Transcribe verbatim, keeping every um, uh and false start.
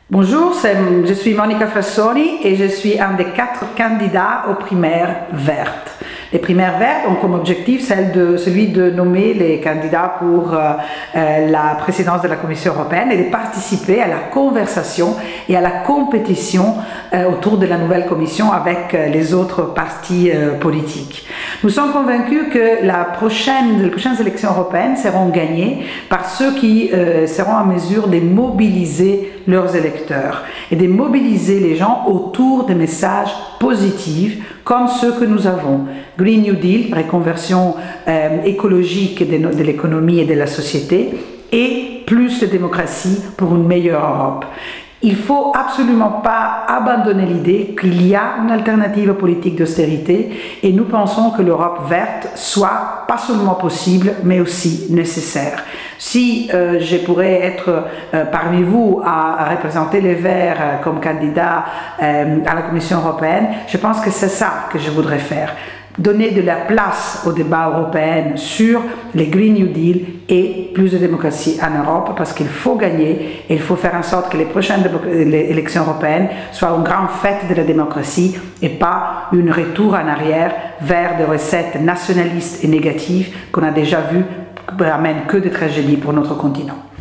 Bonjour, je suis Monica Frassoni et je suis un des quatre candidats aux primaires vertes. Les primaires vertes ont comme objectif celle de, celui de nommer les candidats pour euh, euh, la présidence de la Commission européenne et de participer à la conversation et à la compétition euh, autour de la nouvelle Commission avec euh, les autres partis euh, politiques. Nous sommes convaincus que la prochaine, les prochaines élections européennes seront gagnées par ceux qui euh, seront en mesure de mobiliser leurs électeurs et de mobiliser les gens autour des messages positifs comme ceux que nous avons. Green New Deal, reconversion euh, écologique de, de l'économie et de la société, et plus de démocratie pour une meilleure Europe. Il ne faut absolument pas abandonner l'idée qu'il y a une alternative politique d'austérité et nous pensons que l'Europe verte soit pas seulement possible mais aussi nécessaire. Si euh, je pourrais être euh, parmi vous à, à représenter les Verts euh, comme candidat euh, à la Commission européenne, je pense que c'est ça que je voudrais faire. Donner de la place au débat européen sur les Green New Deal et plus de démocratie en Europe parce qu'il faut gagner et il faut faire en sorte que les prochaines élections européennes soient une grande fête de la démocratie et pas un retour en arrière vers des recettes nationalistes et négatives qu'on a déjà vues qui n'amènent que des tragédies pour notre continent.